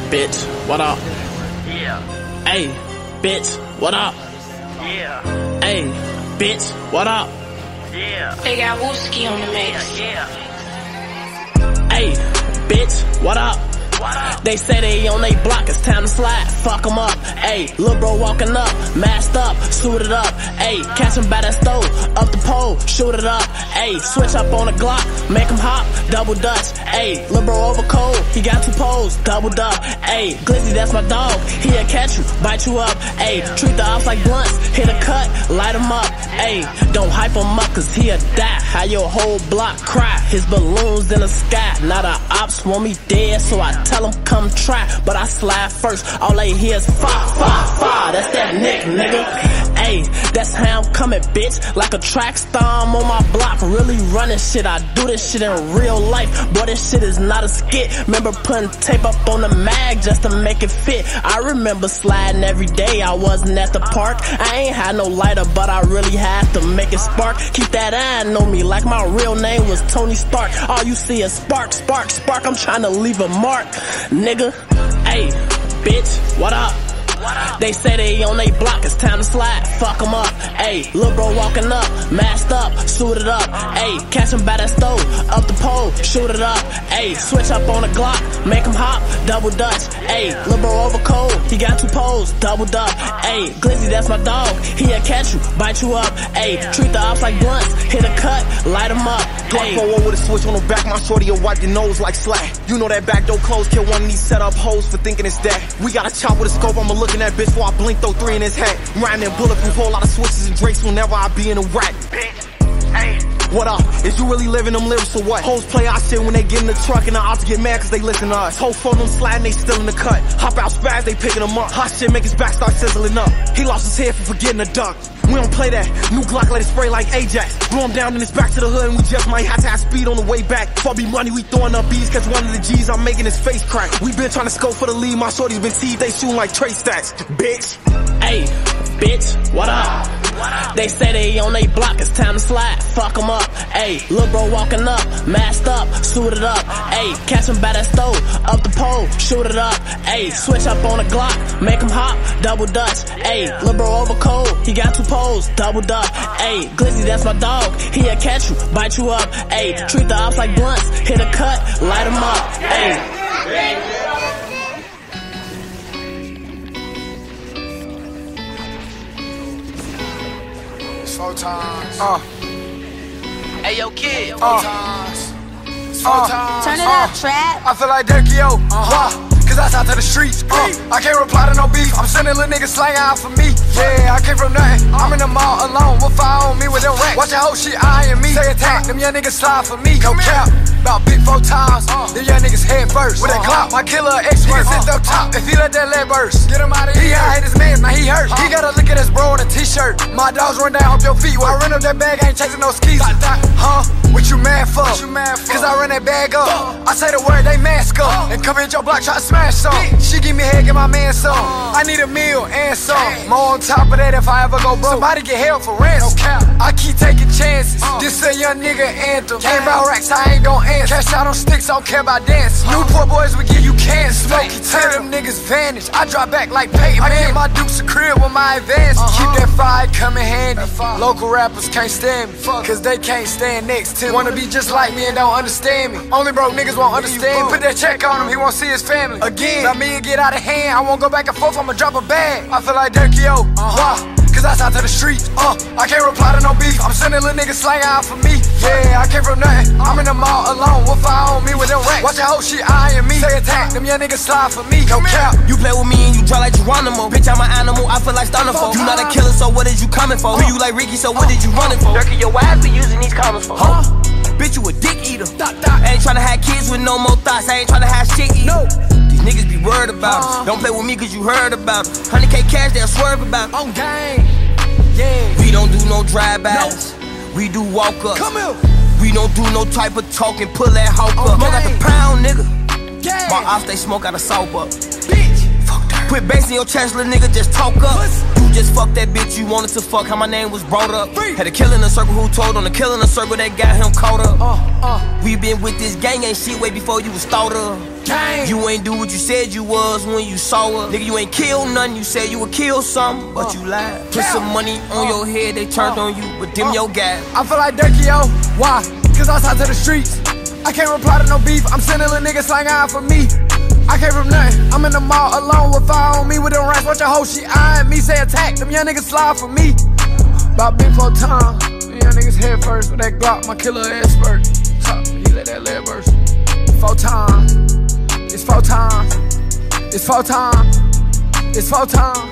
bitch, what up? Yeah. Hey, bitch, what up? Yeah. Hey, bitch, what up? Yeah. They got Wooski on the mix. Yeah. Hey, bitch, what up? What up? They say they on they block, it's time to slide, fuck 'em up. Ayy, lil' bro walking up, masked up, suited up. Ayy, catch him by that stove, up the pole, shoot it up. Ayy, switch up on the Glock, make him hop, double dutch. Ayy, lil' bro over cold, he got 2 poles, doubled up. Ayy, Glizzy, that's my dog, he'll catch you, bite you up. Ayy, treat the ops like blunts, hit a cut, light him up. Ayy, don't hype him up cause he'll die. How your whole block cry, his balloons in the sky. Now the ops want me dead, so I tell him come try, but I slide first. All they hear is fire, fire, fire. That's that Nick, nigga. Ayy, that's how I'm coming, bitch. Like a track star, I'm on my block, really running shit. I do this shit in real life, boy, this shit is not a skit. Remember putting tape up on the mag just to make it fit. I remember sliding every day, I wasn't at the park. I ain't had no lighter, but I really had to make it spark. Keep that eye on me like my real name was Tony Stark. All you see is spark, spark, spark. I'm trying to leave a mark, nigga. Ayy, bitch, what up? They say they on they block, it's time to slide, fuck 'em up. Ayy, lil' bro walking up, masked up, suited up. Ayy, catch him by that stove, up the pole, shoot it up. Ayy, switch up on the Glock, make him hop, double dutch. Ayy, lil' bro over cold, he got 2 poles, doubled up. Ayy, Glizzy, that's my dog, he'll catch you, bite you up. Ayy, treat the ops like blunts, hit a cut, light him up. Glock 4 with a switch on the back, my shorty will wipe your nose like slack. You know that back door closed, kill one of these set up hoes for thinking it's that. We got a chop with a scope, I'ma look in that bitch before I blink, throw 3 in his hat. Riding in bulletproof, whole lot of switches and drakes whenever I be in a rack. Hey. What up? Is you really living them lyrics or what? Hoes play our shit when they get in the truck and the ops get mad cause they listen to us. Whole phone them sliding, they still in the cut. Hop out spaz, they picking them up. Hot shit make his back start sizzling up. He lost his head for forgetting to duck. We don't play that. New Glock let it spray like Ajax. Blow him down and it's back to the hood and we just might have to have speed on the way back. For be money, we throwing up B's cause one of the G's I'm making his face crack. We been trying to scope for the lead, my shorty's been seed, they shooting like Trey Stacks. Bitch. Ayy, bitch, what up? They say they on they block, it's time to slide, fuck 'em up. Ayy, lil' bro walking up, masked up, suited up. Ayy, catch him by that stove, up the pole, shoot it up. Ayy, switch up on the Glock, make him hop, double dutch. Ayy, lil' bro over cold, he got 2 poles, doubled up. Ayy, Glizzy, that's my dog, he'll catch you, bite you up. Ayy, treat the ops like blunts, hit a cut, light him up. Ayy. Four times. Hey, yo, kid. Four times. Four times. Turn it up, trap. I feel like Dirk-Yo. Cause I out to the streets. I can't reply to no beef. I'm sending little niggas slang out for me. Yeah, I came from nothing. I'm in the mall alone. What fire on me with them racks? Watch that whole shit eyeing me. Say attack. Them young niggas slide for me. No cap. About big 4 times. Them young niggas head first. With that Glock, my killer expert. Sit up top if he let that leg burst. Get him out of here. He out hit his man, now he hurt. He gotta look at his bro in a t-shirt. My dogs run down off your feet. When I run up that bag, I ain't chasing no skis. Huh? What you mad for? Cause I run that bag up. I say the word, they mask up. And come hit your block, try to smash some. She give me head, give my man some. I need a meal and some. More on top of that if I ever go broke. Somebody get held for ransom. I keep taking chances. This a young nigga anthem. Came about racks, I ain't gon' answer. Cash out on sticks, I don't care about dancing. Newport boys will give you cancer. Smokey, turn them niggas vanish. I drop back like Peyton Manning. I get my Dukes a crib with my advance. Keep that fire coming handy. Local rappers can't stand me, cause they can't stand next to me. Wanna be just like me and don't understand me. Only broke niggas won't understand me. Put that check on him, he won't see his family. Again, let me get out of hand. I won't go back and forth, I'ma drop a bag. I feel like Dirk-Yo. Cause I out to the streets. I can't reply to no beef. I'm sending little niggas slang out for me. Yeah, I came from nothing. I'm in the mall alone. What fire on me with them racks? Watch that whole shit eyeing me. Say attack. Them young niggas slide for me. No cap. You play with me and you dry like Geronimo. Bitch, I'm an animal, I feel like stunner for. You not a killer, so what is you coming for? Who you like Ricky, so what did you running for? Dirk, your wife be using these comments for. Huh? Bitch, you a dick eater. I ain't tryna have kids with no more thoughts. I ain't tryna have shit eat. No. These niggas be worried about us. Don't play with me cause you heard about it. 100K cash, they'll swerve about it. On game. Yeah. We don't do no drive-bys. We do walk-ups. Come here. We don't do no type of talking, pull that hawk up. Smoke out the pound, nigga. Yeah. My ops, they smoke out a soap up. Bitch. Fuck that. Quit basing your chest, little nigga, just talk up. You just fucked that bitch you wanted to fuck, how my name was brought up. Had a kill in a circle who told on the kill in a circle that got him caught up. We been with this gang, ain't shit way before you was thought of. You ain't do what you said you was when you saw her. Nigga, you ain't kill nothing, you said you would kill something, but you lied. Put some money on your head, they turned on you, but dim your gas. I feel like Durkio, why? Cause outside to the streets, I can't reply to no beef, I'm sending little niggas slang eye for me. I came from nothing, I'm in the mall alone with fire on me with them racks. Watch a hoe, she eyeing me, say attack, them young niggas slide for me. About big 4 times, them young niggas head first with that Glock, my killer expert. He let that lead burst. 4 times, it's 4 times, it's 4 times, it's 4 times.